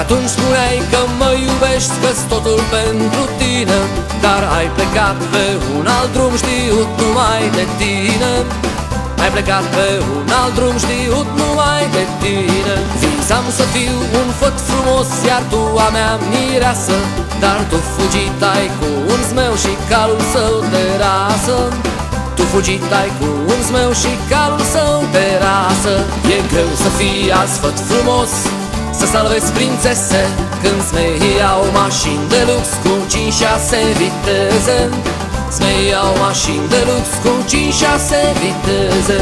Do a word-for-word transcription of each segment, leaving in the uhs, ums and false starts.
Atunci spuneai că mă iubești, că-s totul pentru tine, dar ai plecat pe un alt drum știut numai de tine. Ai plecat pe un alt drum știut numai de tine. Visam să fiu un făt frumos, iar tu a mea mireasă, dar tu fugit ai cu un zmeu și calul său de rasă. Tu fugit ai cu un zmeu și calul său de rasă. E greu să fii azi făt frumos, să salvezi prințese, când zmeii au mașini de lux cu cinci șase viteze. Zmeii au mașini de lux cu cinci șase viteze.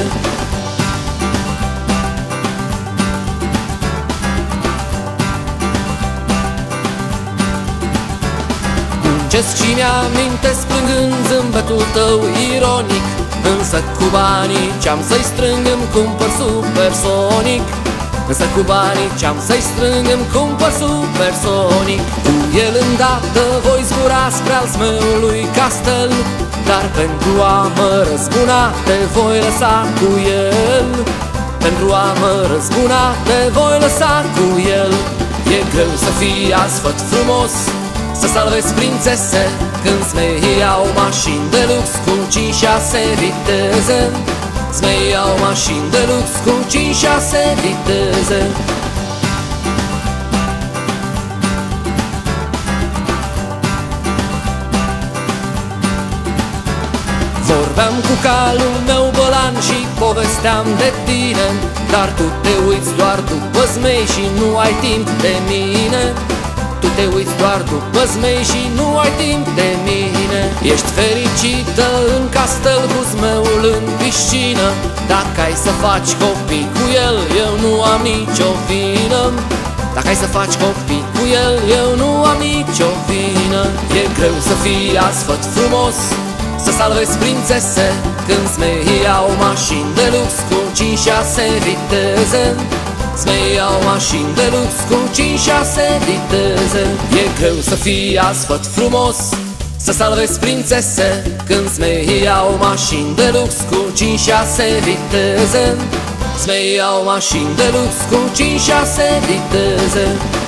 Muncesc și mi-amintesc plângând zâmbetul tău ironic, însă cu banii ce-am să-i strâng îmi cumpăr supersonic. Însă cu banii ce-am să-i strâng îmi cumpăr supersonic. Cu el îndată voi zbura spre al zmeului castel, dar pentru a mă răzbuna te voi lăsa cu el. Pentru a mă răzbuna te voi lăsa cu el. E greu să fii azi făt frumos, să salvezi prințese, când zmeii au mașini de lux cu cinci șase viteze. Zmeii au mașini de lux cu cinci șase viteze. Vorbeam cu calul meu bolan și povesteam de tine, dar tu te uiți doar după zmei și nu ai timp de mine. Tu te uiți doar după zmei și nu ai timp de mine. Ești fericită în castel cu zmeul în piscină, dacă ai să faci copii cu el, eu nu am nicio vină. Dacă ai să faci copii cu el, eu nu am nicio vină. E greu să fii azi făt frumos, să salvezi prințese, când zmeii au mașini de lux cu cinci șase viteze. Zmeii au mașini de lux cu cinci șase viteze. E greu să fii azi făt frumos, să salvezi prințese, când zmeii au mașini de lux cu cinci șase viteze. Zmeii au mașini de lux cu cinci șase viteze.